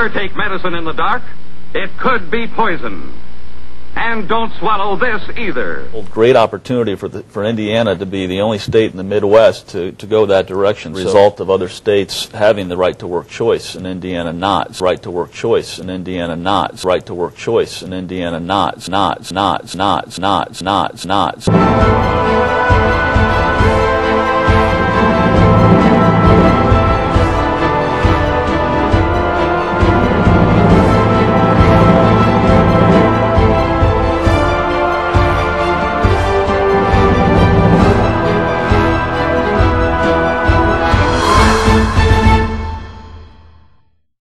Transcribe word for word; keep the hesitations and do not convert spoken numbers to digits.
Never take medicine in the dark. It could be poison. And don't swallow this either. Great opportunity for the, for Indiana to be the only state in the Midwest to, to go that direction. So, result of other states having the right to work choice and Indiana not. Right to work choice and Indiana not. Right to work choice and Indiana not. Not, not, not, not, not, not.